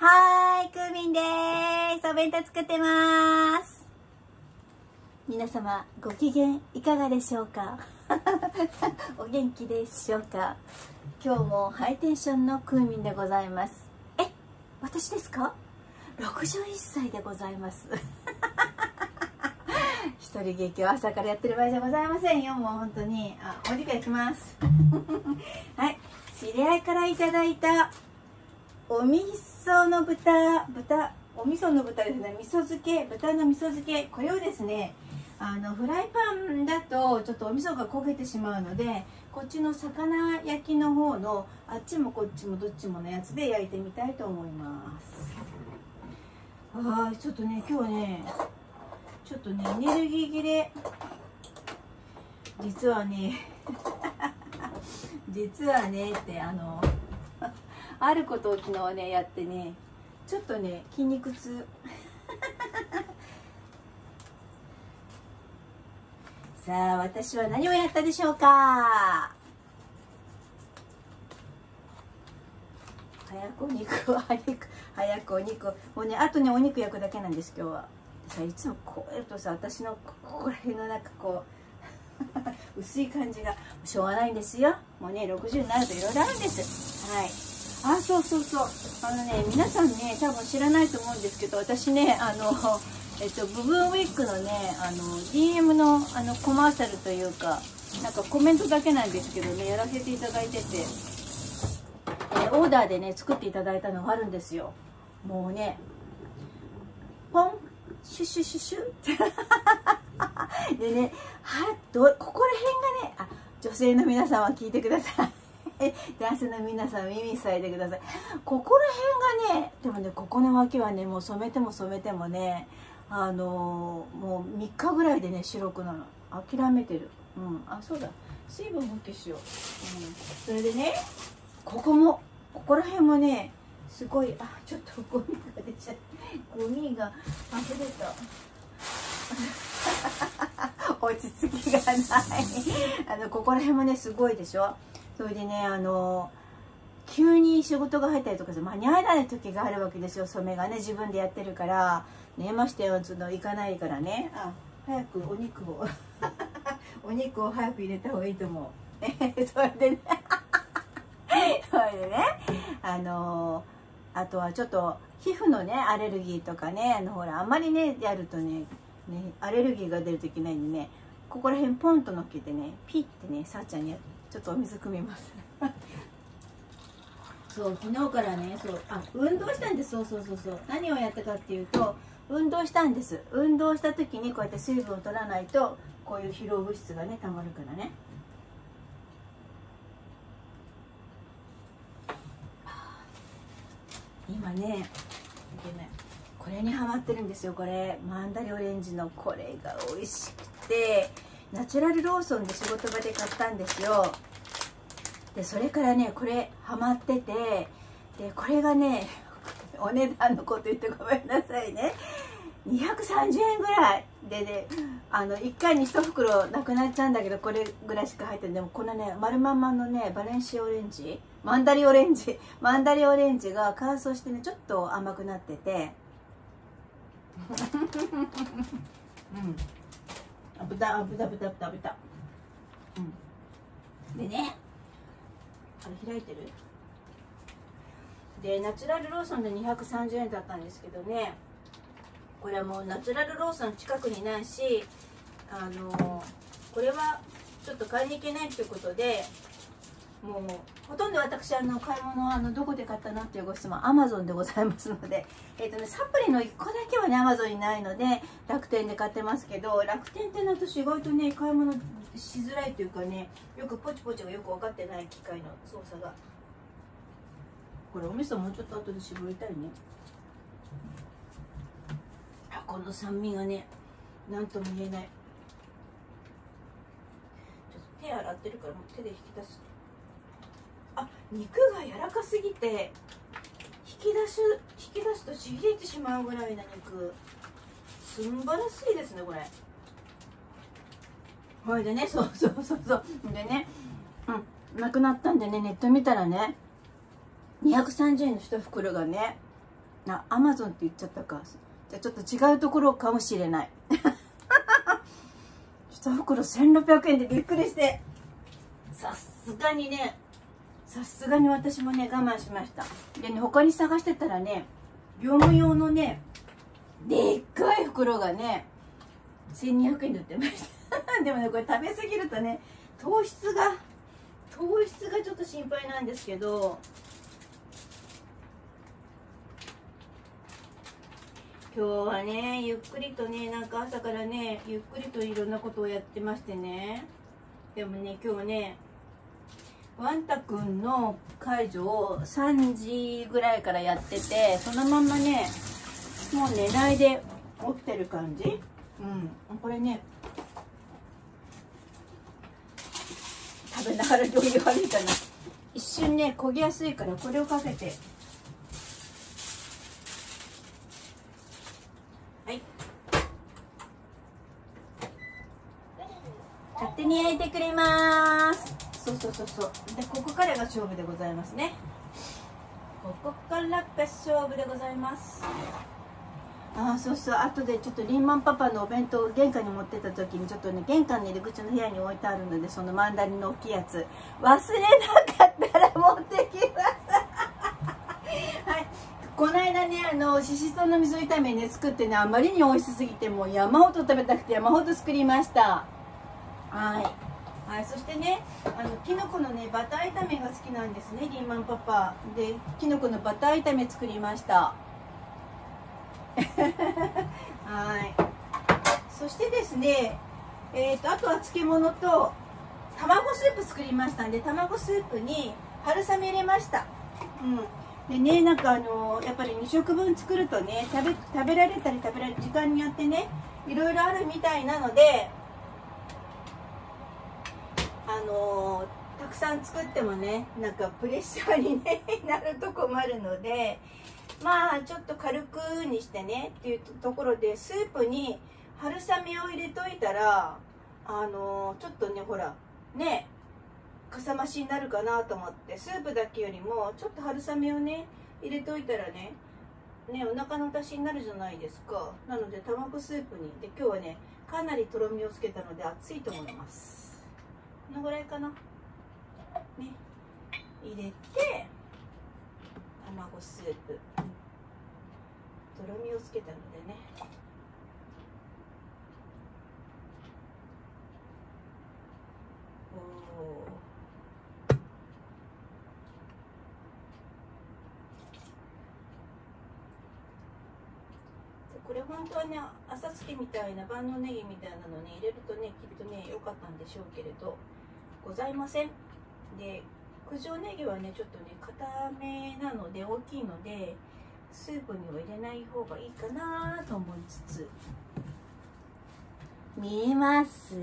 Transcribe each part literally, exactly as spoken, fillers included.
はーい、クーミンでーす。お弁当作ってまーす。皆様、ご機嫌いかがでしょうかお元気でしょうか。今日もハイテンションのクーミンでございます。え、私ですか？ろくじゅういっさいでございます。一人劇を朝からやってる場合じゃございませんよ。もう本当に。あ、お肉焼きます。はい。知り合いからいただいたお味噌の豚、豚、お味噌の豚ですね。味噌漬け、豚の味噌漬け。これをですね、あの、フライパンだとちょっとお味噌が焦げてしまうので、こっちの魚焼きの方の、あっちもこっちもどっちものやつで焼いてみたいと思います。はい、ちょっとね、今日ね、ちょっとね、エネルギー切れ。実はね、実はねって、あの、あることを昨日ね、やってね、ちょっとね、筋肉痛。さあ、私は何をやったでしょうか。早くお肉を、早く、早くお肉を。もうね、あとね、お肉焼くだけなんです、今日は。さ、いつもこうやるとさ、私のここら辺のなんかこう、薄い感じがしょうがないんですよ。もうね、ろくじゅうになるといろいろあるんです。はい。あ、そうそうそう。あのね、皆さんね、多分知らないと思うんですけど、私ね、あの、えっと、部分ウィッグのね、あの、ディーエム の、あの、コマーシャルというか、なんかコメントだけなんですけどね、やらせていただいてて、えー、オーダーでね、作っていただいたのがあるんですよ。もうね、ポン、シュシュシュシュ。でね、はどここら辺がね、あ、女性の皆さんは聞いてください。男性の皆さん耳塞いでください。ここら辺がね、でもね、ここの脇はね、もう染めても染めてもね、あのー、もうみっかぐらいでね、白くなる。諦めてる。うん。あ、そうだ。水分補給しよう。うん。それでね、ここも、ここら辺もね、すごい、あ、ちょっとゴミが出ちゃう。ゴミが溢れた。落ち着きがない。あの、ここら辺もね、すごいでしょ。それでね、あの、急に仕事が入ったりとか間に合わない時があるわけですよ。染めがね、自分でやってるから。ね、ましてよ、その、行かないからね。あ、早くお肉を、お肉を早く入れた方がいいと思う。それでね、それでね、あの、あとはちょっと、皮膚のね、アレルギーとかね、あの、ほら、あんまりね、やるとね、ね、アレルギーが出るといけないんでね、ここら辺ポンとのっけてね、ピッてね、さっちゃんにちょっとお水汲みます。そう、昨日からね、そう、あ、運動したんです。そうそうそうそう。何をやったかっていうと、運動したんです。運動した時にこうやって水分を取らないと、こういう疲労物質がね、たまるからね。今ね、ね、これにハマってるんですよ。これマンダリオレンジのこれが美味しくて、ナチュラルローソンで仕事場で買ったんですよ。でそれからね、これハマってて、でこれがね、お値段のこと言ってごめんなさいね、にひゃくさんじゅうえんぐらいでね、あのいっかいにいち袋なくなっちゃうんだけど、これぐらいしか入ってる。でもこのね、丸まんまのね、バレンシアオレンジ、マンダリオレンジマンダリオレンジが乾燥してね、ちょっと甘くなっててうん、あ、豚、あ、豚、豚、豚、豚。うん。でね、あれ開いてる？で、ナチュラルローソンでにひゃくさんじゅうえんだったんですけどね、これはもうナチュラルローソン近くにないし、あの、これはちょっと買いに行けないということで、もうほとんど私、あの買い物はあのどこで買ったのっていうご質問、アマゾンでございますので、えっとね、サプリのいっこだけはね、アマゾンにないので楽天で買ってますけど、楽天っての私意外とね、買い物しづらいというかね、よくポチポチがよく分かってない、機械の操作が。これお味噌もうちょっと後で絞りたいね。あ、この酸味がね、なんとも言えない。ちょっと手洗ってるからもう手で引き出す。あ、肉が柔らかすぎて引き出す引き出すとちぎれてしまうぐらいな肉、素晴らしいですねこれ。これでね、そうそうそうそうでね、うん、なくなったんでね、ネット見たらね、にひゃくさんじゅうえんのいち袋がね、 あ、アマゾンって言っちゃったか。じゃあちょっと違うところかもしれない。一袋せんろっぴゃくえんでびっくりして、さすがにね、さすがに私もね我慢しました。でね、他に探してたらね、業務用のねでっかい袋がねせんにひゃくえんで売ってましたでもね、これ食べ過ぎるとね、糖質が糖質がちょっと心配なんですけど、今日はねゆっくりとね、なんか朝からねゆっくりといろんなことをやってましてね。でもね、今日はねワンタくんの介助をさんじぐらいからやってて、そのまんまねもう寝ないで起きてる感じ。うん、これね食べながら料理悪いかな。一瞬ね焦げやすいからこれをかけて、はい、勝手に焼いてくれます。そうそうそうそう。でここからが勝負でございますね。ここからが勝負でございます。ああ、そうそう。あとでちょっとリンマンパパのお弁当を玄関に持ってった時に、ちょっとね玄関の入り口の部屋に置いてあるので、そのマンダリンの大きいやつ忘れなかったら持ってきますはい、この間ね、あのししとうの味噌炒めね作ってね、あまりに美味しすぎてもう山ほど食べたくて山ほど作りました。はいはい、そしてね、あのきのこのねバター炒めが好きなんですね、リンマンパパで。きのこのバター炒め作りましたはい、そしてですね、えーとあとは漬物と卵スープ作りましたんで、卵スープに春雨入れました。うん、でね、なんかあのやっぱりにしょくぶん作るとね、食べ食べられたり食べられる時間によってねいろいろあるみたいなので、あのー、たくさん作ってもね、なんかプレッシャーに、ね、なると困るので、まあちょっと軽くにしてねっていうところで、スープに春雨を入れといたら、あのー、ちょっとねほらねかさ増しになるかなと思って、スープだけよりもちょっと春雨をね入れといたらねねお腹の足しになるじゃないですか。なので卵スープにで、今日はねかなりとろみをつけたので熱いと思います。このぐらいかな、ね、入れて卵スープ、とろみをつけたのでね、おこれ本当はね浅漬けみたいな万能ネギみたいなのに入れるとねきっとね良かったんでしょうけれどございません。で九条ネギはねちょっとね固めなので大きいのでスープには入れない方がいいかなと思いつつ、見えます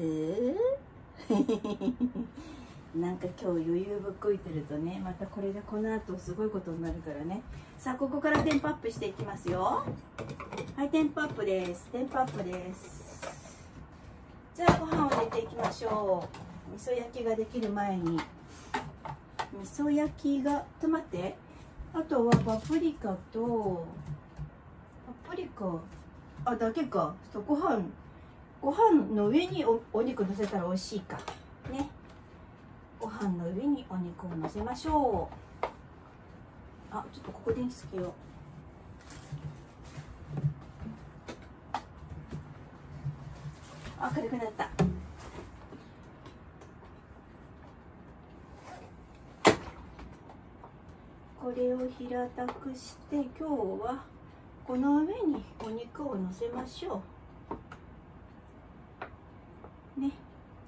なんか今日余裕ぶっこいてるとね、またこれがこの後すごいことになるからね。さあここからテンポアップしていきますよ。はい、テンポアップです。テンポアップです。じゃあご飯を入れていきましょう。味噌焼きができる前に、味噌焼きが、ちょっと待って、あとはパプリカとパプリカあだけか。ちょっとご飯ご飯の上に お, お肉乗せたら美味しいかね。ご飯の上にお肉を乗せましょう。あ、ちょっとここ電気つけよう。あ、軽くなった。これを平たくして今日はこの上にお肉を乗せましょうね。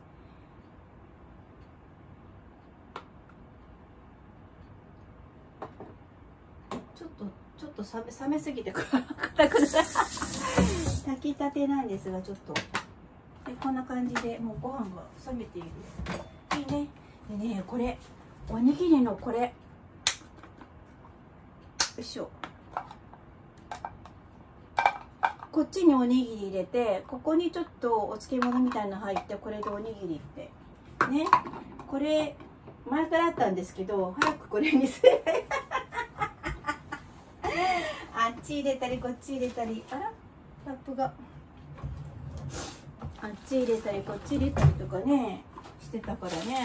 ちょっとちょっと冷め、冷めすぎて硬くな炊きたてなんですが、ちょっとでこんな感じでもうご飯が冷めている。いいね。でね、これおにぎりのこれよいしょ、こっちにおにぎり入れて、ここにちょっとお漬物みたいなの入って、これでおにぎりってね。これ前からあったんですけど、早くこれにすればち入れたりこっち入れたり、あらラップがあっち入れたりこっち入れたりとかねしてたからね。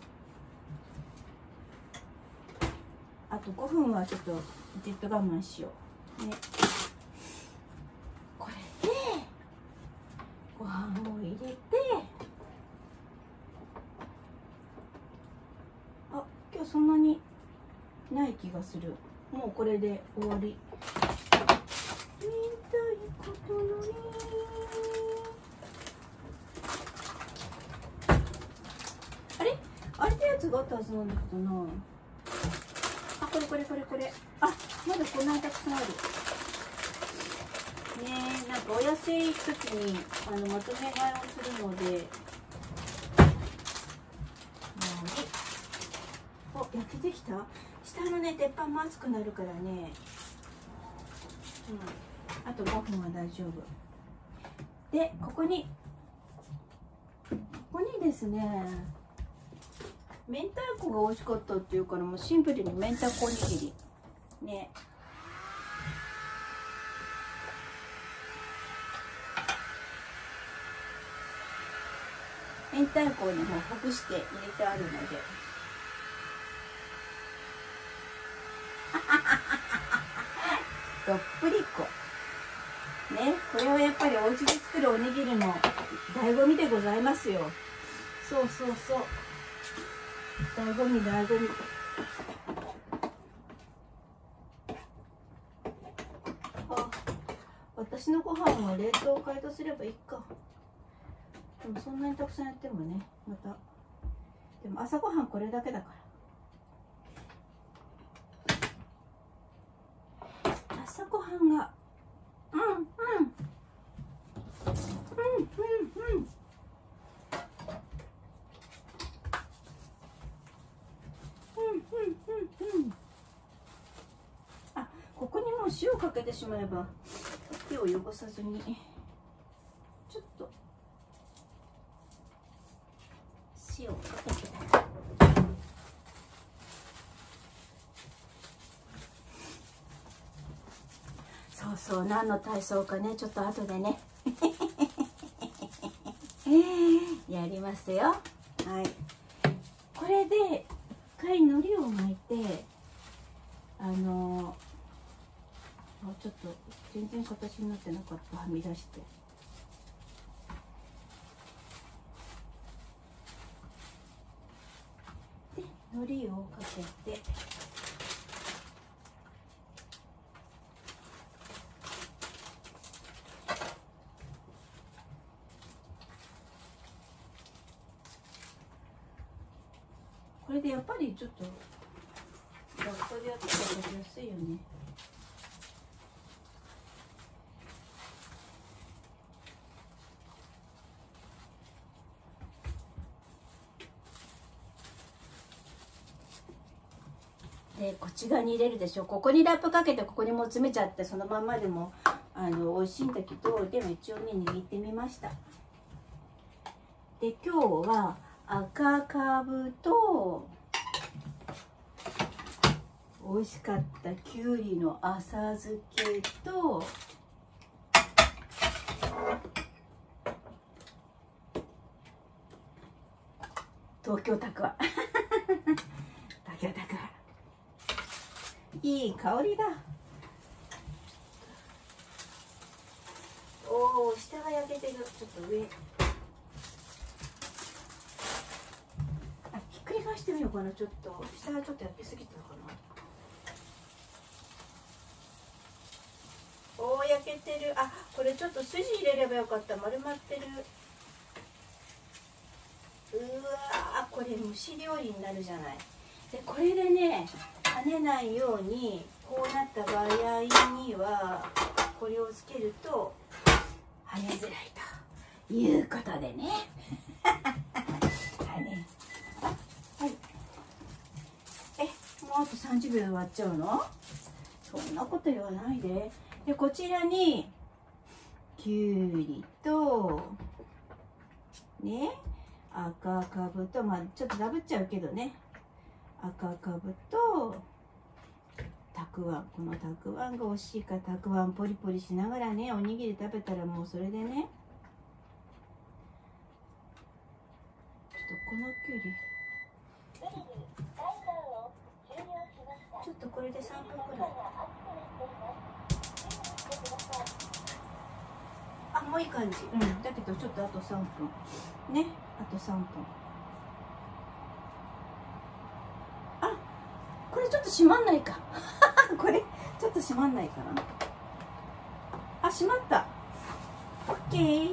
あとごふんはちょっとじっと我慢しようね。これでご飯を入れて、あ、今日そんなにない気がする。もうこれで終わり。言いたいことのにあれあれってやつがあったはずなんだけどな。あ、これこれこれこれ。あ、まだこんなにたくさんある。ねえ、なんかお安い時にあのまとめ買いをするので。お、焼けてきた。下のね、鉄板も熱くなるからね。うん。あとごふんは大丈夫。で、ここに、ここにですね、明太子が美味しかったっていうから、もうシンプルに明太子おにぎり。ね。明太子にもうほぐして入れてあるので。どっぷり粉ね、これはやっぱりお家で作るおにぎりの醍醐味でございますよ。そうそうそう、醍醐味醍醐味。あ、私のご飯は冷凍を解凍すればいいか。でもそんなにたくさんやってもね、またでも朝ごはんこれだけだから、朝ごはんがうんうんうんうんうんあ、ここにもう塩かけてしまえば手を汚さずに、ちょっと塩をかけて。そうそう、何の体操かね、ちょっと後でねやりますよ。はい、これで一回海苔を巻いて、あのあ、ちょっと全然形になってなかった。はみ出して、で海苔をかけて、これでやっぱりちょっとラップでやった方がやすいよね。でこっち側に入れるでしょ。ここにラップかけてここにも詰めちゃってそのまんまでもあの美味しいんだけど、でも一応ね握ってみました。で今日は赤かぶと美味しかったきゅうりの浅漬けと東京たくあ東京たくあいい香りだ。おお、下が焼けてる。ちょっと上、あ、ひっくり返してみようかな。ちょっと下がちょっと焼けすぎたかな。おお、焼けてる。あ、これちょっと筋入れればよかった。丸まってる。うわー、これ蒸し料理になるじゃない。でこれでね跳ねないようにこうなった場合にはこれをつけると跳ねづらいということでねはいね、はい、え、もうあとさんじゅうびょうで終わっちゃうの？そんなこと言わないで。でこちらにきゅうりとね、赤かぶと、まあちょっとダブっちゃうけどね、赤かぶとたくあん、このたくあんが美味しいから、たくあんポリポリしながらね、おにぎり食べたらもうそれでね。ちょっとこのきゅうりちょっとこれでさんぷんくらい。あ、もういい感じ。うん、だけどちょっとあとさんぷんね、あとさんぷん。あ、これちょっと閉まんないかこれちょっと閉まんないかな。あ、閉まった。オッケー。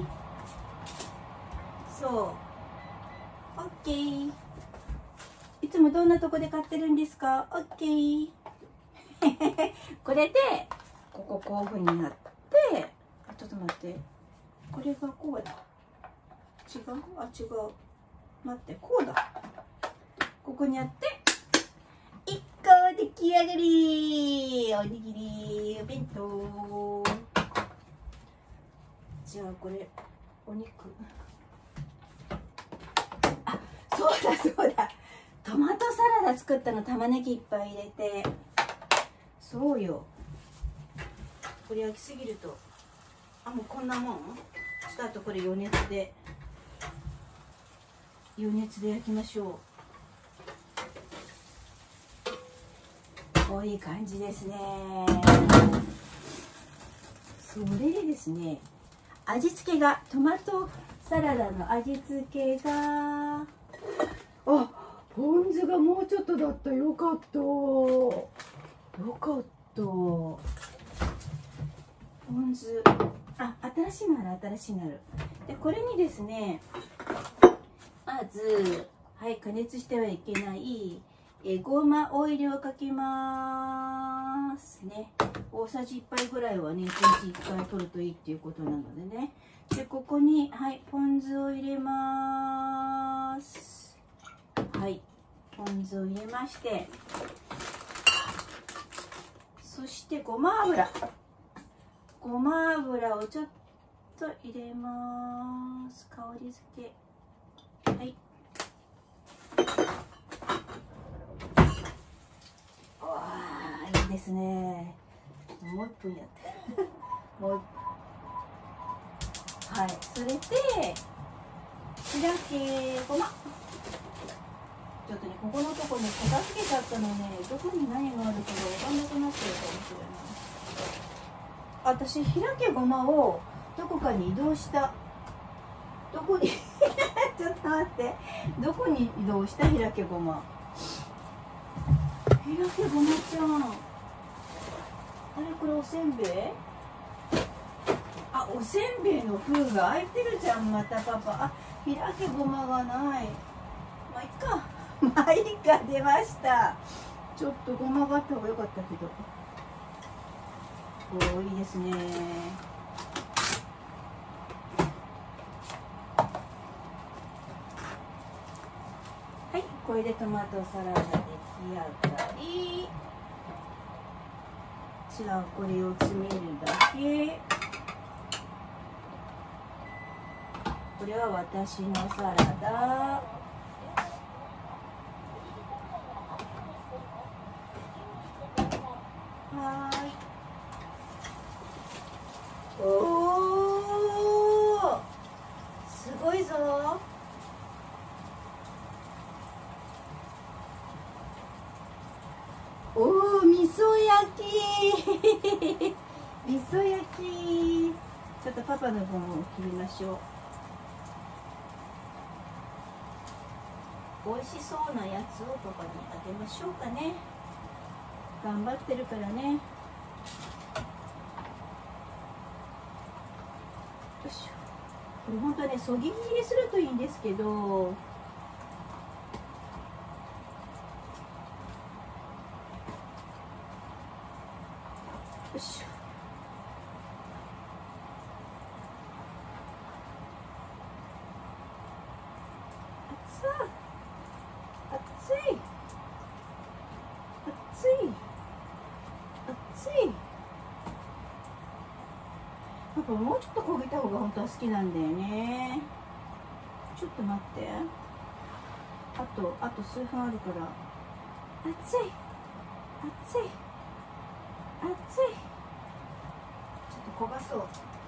そう、オッケー。いつもどんなとこで買ってるんですか？オッケーこれでこここういうふうになって、あ、ちょっと待って、これがこうだ。違う？あ、違う。待って、こうだ。ここにあっていっこ出来上がり。おにぎりお弁当。じゃあこれお肉、あ、そうだそうだ、トマトサラダ作ったの。玉ねぎいっぱい入れて。そうよ、これ焼きすぎると、あ、もうこんなもん。ちょっとあとこれ余熱で余熱で焼きましょう。こういう感じですね。それでですね、味付けが、トマトサラダの味付けが、あ、ポン酢がもうちょっとだった。よかったよかった。ポン酢、あ、新しいのある、新しいのある。でこれにですね、まず、はい、加熱してはいけないえごまオイルをかけますね。大さじいっぱいぐらいはね、いちにちいっかい取るといいっていうことなのでね。でここに、はい、ポン酢を入れます。はい、ポン酢を入れまして、そしてごま油、ごま油をちょっと入れます。香り付け、はい。わあ、いいですね。もういっぷんやってもうはい、それでしらけごま、ちょっとね、ここのとこね、片付けちゃったのね、どこに何があるかが分かんなくなっちゃうかもしれない。私、ひらけごまをどこかに移動した。どこにちょっと待って、どこに移動した？ひらけごま、ひらけごまちゃん、あれ、これおせんべい？あ、おせんべいの封が開いてるじゃん、またパパ。あ、ひらけごまがない。まあいっかまあいいか、出ました。ちょっとごまがあった方が良かったけど。おー、いいですね。はい、これでトマトサラダ出来上がり。じゃあこれを詰めるだけ。これは私のサラダ。はーい。おお、すごいぞ。おお、味噌焼き味噌焼き。ちょっとパパの分を切りましょう。美味しそうなやつをパパにあげましょうかね。頑張ってるからね。よいしょ。これ本当はね、そぎ切りするといいんですけど、よいしょ。熱い熱い熱い。なんかもうちょっと焦げた方が本当は好きなんだよね。ちょっと待って、あとあと数分あるから。熱い熱い熱い。ちょっと焦がそう。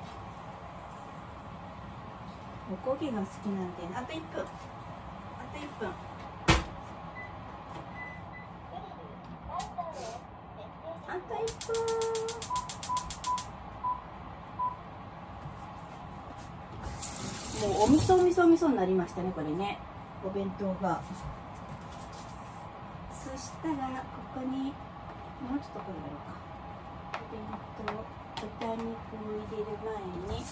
おこげが好きなんで、あといっぷん。あといっぷん。あといっぷん。もうお味噌お味噌お味噌になりましたね、これね。お弁当が。そしたらここにもうちょっとこれやろうか。お弁当、豚肉を入れる前に。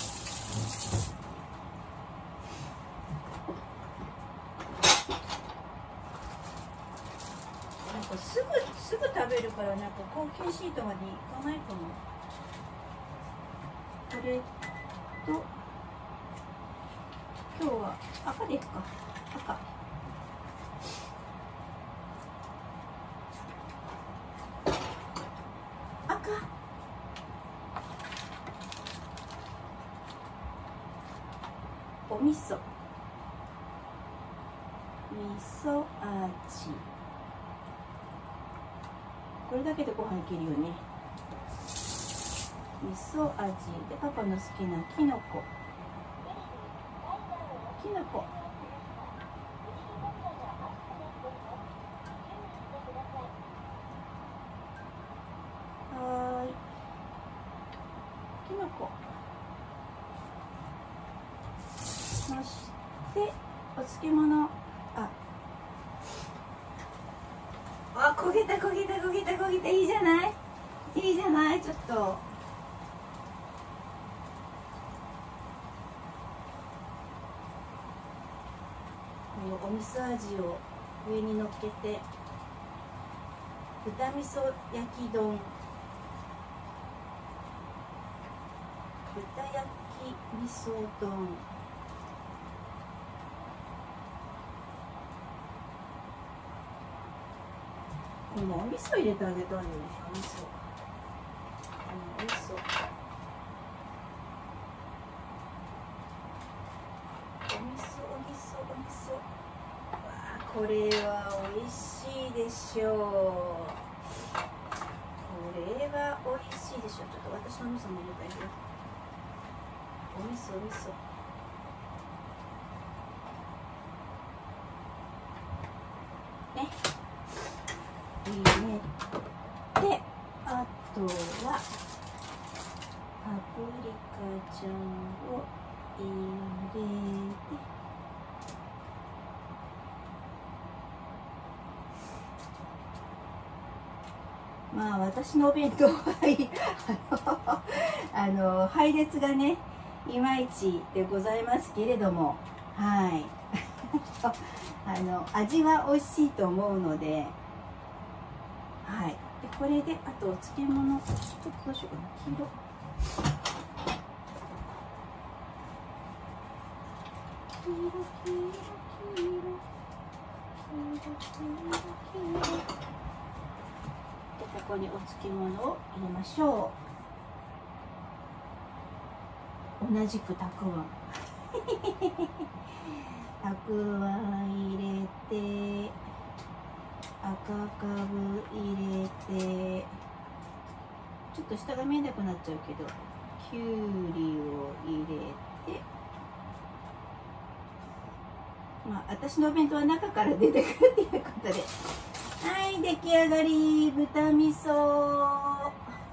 なんかすぐすぐ食べるからなんか高級シートまでいかないかも。これと今日は赤でいくか。赤。赤。お味噌。味噌味。これだけでご飯いけるよね。味噌味でパパの好きなきのこ。きのこ。はーい。きのこ。そしてお漬物。あ。あ、焦げた焦げた焦げた焦げた。いいじゃない。いいじゃない。ちょっと。お味噌味を上にのっけて、豚味噌焼き丼、豚焼き味噌丼、このお味噌入れてあげたいよね。お味噌、お味噌、お味噌、お味噌、お味噌。これは美味しいでしょう。これは美味しいでしょう。ちょっと私の味噌も入れたいよ。お味噌、お味噌。ね。いいね。で、あとはパプリカちゃんを入れて。まあ私のお弁当はあの配列がねいまいちでございますけれども、はいあの味は美味しいと思うので、はい。でこれであとお漬物、ちょっとどうしようかな。黄色黄色黄色黄色黄色黄色黄色。ここにお漬物を入れましょう。同じくたくあんたくあん入れて、赤かぶ入れて、ちょっと下が見えなくなっちゃうけどきゅうりを入れて、まあ私のお弁当は中から出てくるっていうことで、はい、出来上がり。豚味噌。わ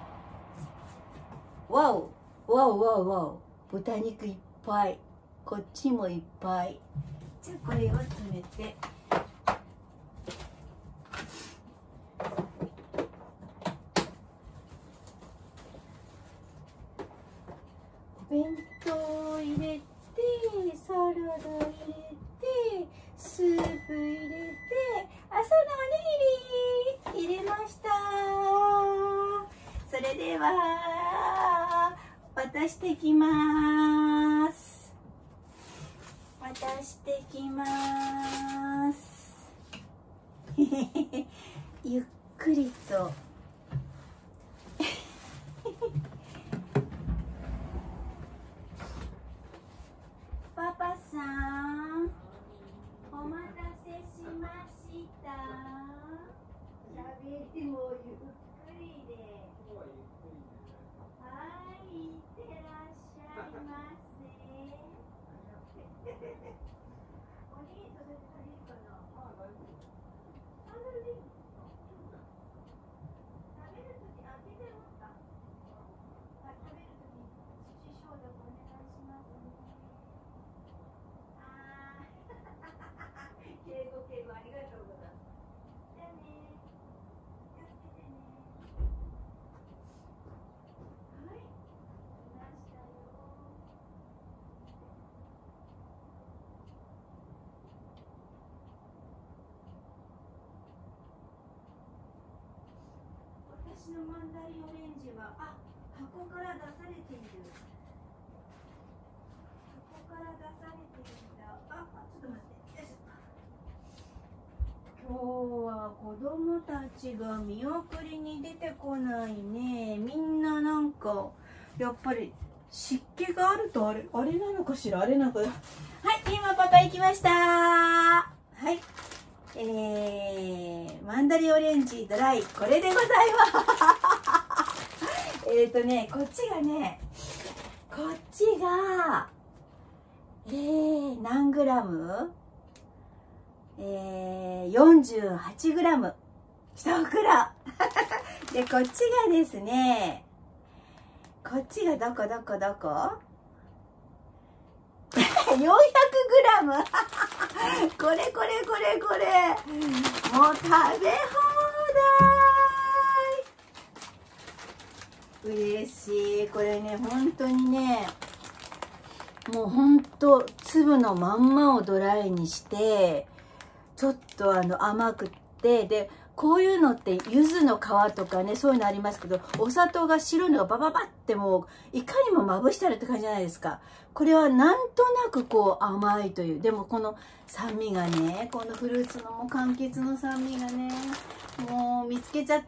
お、わおわおわお。豚肉いっぱい。こっちもいっぱい。じゃあこれを詰めて。お弁当入れて、サラダ入れて、スープ入れて、朝のおにぎり入れました。それでは渡してきます。渡してきます。ゆっくりと。パパさん、お待たせしました。喋りもゆっくりで。 のマンダリンオレンジは、あ、箱から出されている。箱から出されていた。あ、あ、ちょっと待って。よいしょ。今日は子供たちが見送りに出てこないね。みんななんかやっぱり湿気があるとあれあれなのかしら、あれなのか。はい、今パパ行きました。はい、えー、マンダリンオレンジドライ、これでございますえっとね、こっちがね、こっちがえー、何グラム、えー、よんじゅうはちグラムいち袋で、こっちがですね、こっちがどこどこどこよんひゃくグラムこれこれこれこれもう食べ放題。嬉しい。これね、本当にね、もう本当粒のまんまをドライにして、ちょっとあの甘くって、でこういうのって柚子の皮とかね、そういうのありますけど、お砂糖が白いのがバババってもういかにもまぶしてあるって感じじゃないですか。これはなんとなくこう甘いという、でもこの酸味がね、このフルーツのもう柑橘の酸味がね、もう見つけちゃった。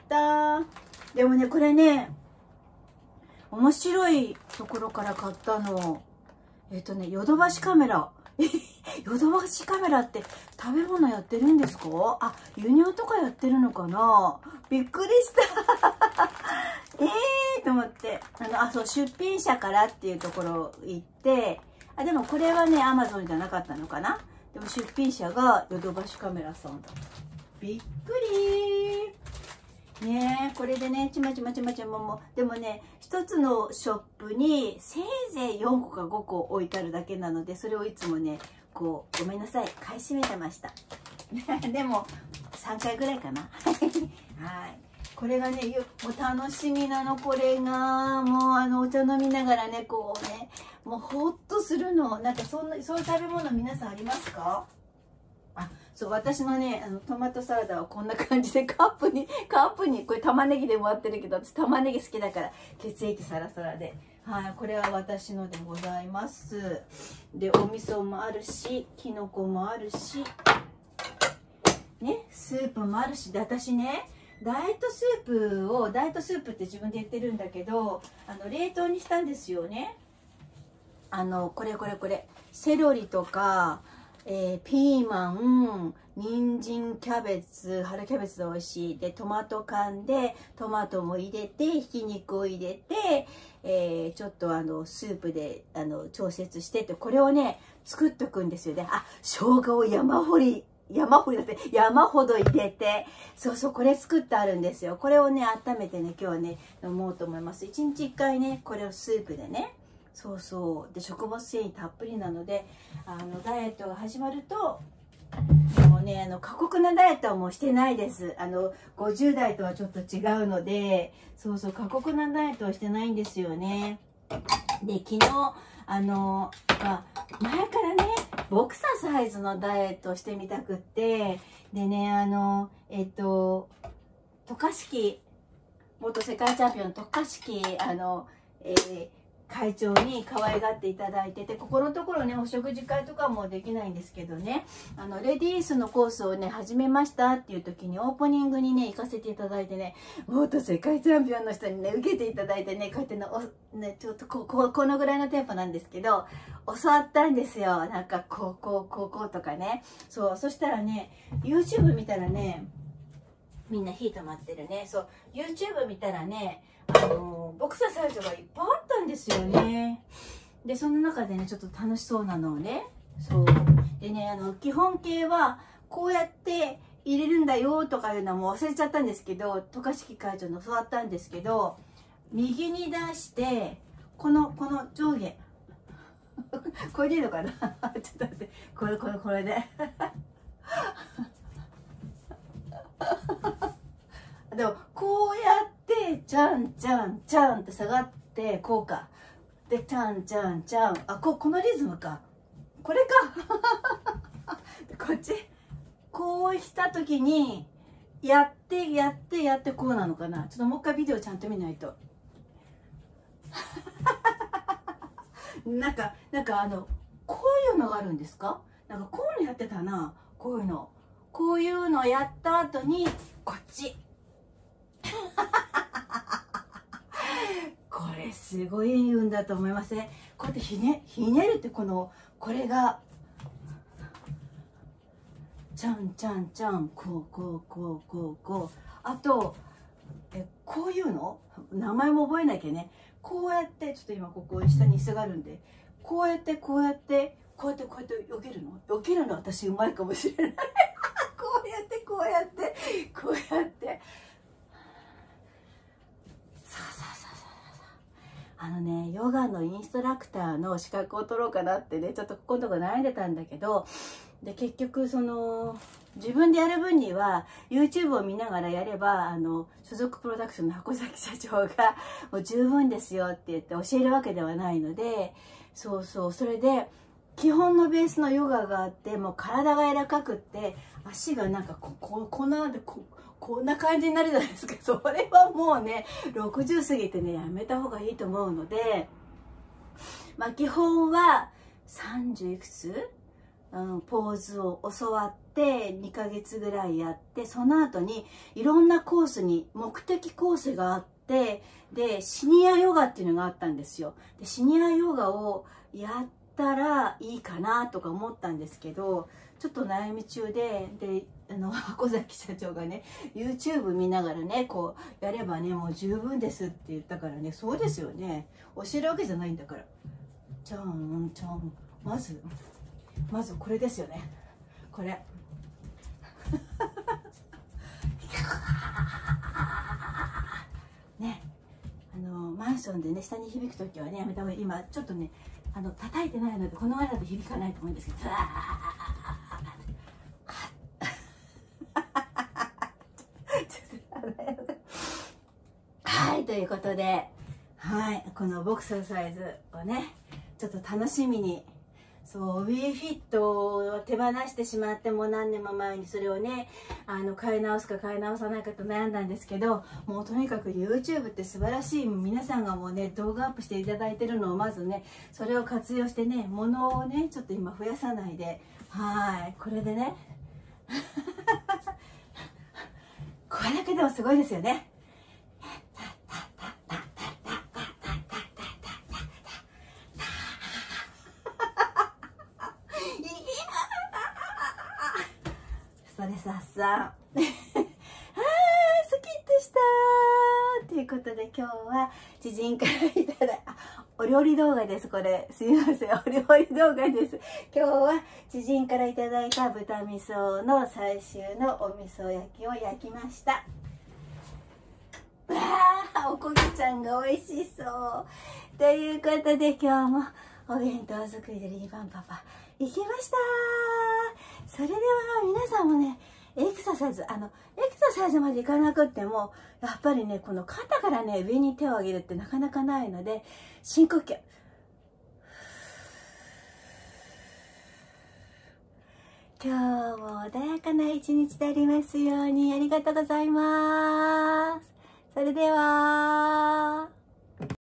でもね、これね、面白いところから買ったの。えっとね、ヨドバシカメラ。ヨドバシカメラって食べ物やってるんですか？あ、輸入とかやってるのかな？びっくりしたええーと思って。あの、あ、そう、出品者からっていうところ行って、あ、でもこれはね、アマゾンじゃなかったのかな？でも出品者がヨドバシカメラさんだ。びっくりー。ねえ、これでね、ちまちまちまちまも、でもね、一つのショップにせいぜいよんこかごこ置いてあるだけなので、それをいつもね、こう、ごめんなさい、買い占めてました。でも、さんかいぐらいかな。はい。これがね、もう楽しみなの、これが。もう、あの、お茶飲みながらね、こうね、もうほっとするの。なんか、そんな、そういう食べ物皆さんありますか？あ、そう、私のね、あのトマトサラダはこんな感じでカップにカップにこれ玉ねぎでもあってるけど、私玉ねぎ好きだから血液サラサラで、はい、これは私のでございます。で、お味噌もあるし、きのこもあるしね、スープもあるし。で、私ね、ダイエットスープをダイエットスープって自分で言ってるんだけど、あの冷凍にしたんですよね。あのこれこれこれセロリとか、えー、ピーマン、人参、キャベツ、春キャベツで美味しい。で、トマト缶で、トマトも入れて、ひき肉を入れて、えー、ちょっとあの、スープで、あの、調節してって、これをね、作っとくんですよね。あ、生姜を山掘り、山掘りだって、山ほど入れて、そうそう、これ作ってあるんですよ。これをね、温めてね、今日はね、飲もうと思います。いちにちいっかいね、これをスープでね、そうそうで、食物繊維たっぷりなので、あのダイエットが始まると、もうね、あの過酷なダイエットはもうしてないです。あのごじゅう代とはちょっと違うので、そうそう、過酷なダイエットはしてないんですよね。で、昨日あの、まあ、前からね、ボクササイズのダイエットをしてみたくって、でね、あのえっと渡嘉敷元世界チャンピオンの渡嘉敷あの、えー会長に可愛がっていただいてて、ここのところね、お食事会とかもできないんですけどね、あのレディースのコースをね始めましたっていう時にオープニングにね行かせていただいてね、元世界チャンピオンの人にね受けていただいてね、こうやってのお、ね、ちょっとこここのぐらいのテンポなんですけど、教わったんですよ。なんかこうこうこうこうとかね。そう、そしたらね YouTube 見たらね、みんな火止まってるね。そう、 YouTube 見たらね、あのボクササイズがいっぱいあったんですよね。で、その中でね、ちょっと楽しそうなのをね、そうでね、あの基本形はこうやって入れるんだよとかいうのはもう忘れちゃったんですけど、渡嘉敷会長の教わったんですけど、右に出してこのこの上下これでいいのかなちょっと待って、これこれこれででもこうやってちゃんちゃんちゃんって下がってこうかで、ちゃんちゃんちゃん、あ、ここのリズムか、これかこっちこうした時にやってやってやってこうなのかな。ちょっともう一回ビデオちゃんと見ないと。なんかなんかあのこういうのがあるんですか。なんかこういうのやってたな。こういうのこういうのやった後にこっち。これすごい運だと思いません？こうやってひねひねるって、このこれがちゃんちゃんちゃん、こうこうこうこうこう、あとえこういうの名前も覚えなきゃね。こうやってちょっと今ここ下に椅子があるんで、こうやってこうやってこうやってこうやって避けるの避けるの私うまいかもしれない。こうやってこうやってこうやって、さあさあさあさあさあ、あのねヨガのインストラクターの資格を取ろうかなってね、ちょっとここのとこ悩んでたんだけど、で結局その自分でやる分には YouTube を見ながらやれば、あの所属プロダクションの箱崎社長がもう十分ですよって言って教えるわけではないので、そうそう、それで基本のベースのヨガがあって、もう体が柔らかくって足がなんかこここんなでここんな感じになるじゃないですか。それはもうねろくじゅう過ぎてねやめた方がいいと思うので、まあ基本はさんじゅういくつ、うん、ポーズを教わってにかげつぐらいやって、その後にいろんなコースに目的コースがあって、でシニアヨガっていうのがあったんですよ。でシニアヨガをやったらいいかなとか思ったんですけど、ちょっと悩み中で、であの箱崎社長がね YouTube 見ながらねこうやればねもう十分ですって言ったからね、そうですよね、教えるわけじゃないんだから。じゃんじゃん、まずまずこれですよね、これ。ね、あのマンションでね下に響く時はねやめた方がいい。今ちょっとねあの叩いてないのでこのままだと響かないと思うんですけど、はい、ということで、はい、このボクササイズをねちょっと楽しみに、そう ウィーフィットを手放してしまって、もう何年も前にそれをねあの買い直すか買い直さないかと悩んだんですけど、もうとにかく YouTube って素晴らしい、皆さんがもうね動画アップしていただいてるのをまずねそれを活用してね、物をねちょっと今増やさないで、はい、これでねこれだけでもすごいですよね。ストレス発散あースキッとしたーということで、今日は知人からいただいたお料理動画です。これすいません、お料理動画です。今日は知人からいただいた豚味噌の最終のお味噌焼きを焼きました。わー、おこげちゃんが美味しそうということで、今日もお弁当作りでリーバンパパ行きました。それでは皆さんもねエクササイズ、あのエクササイズまでいかなくってもやっぱりねこの肩からね上に手を上げるってなかなかないので、深呼吸。今日も穏やかな一日でありますように。ありがとうございます。それでは。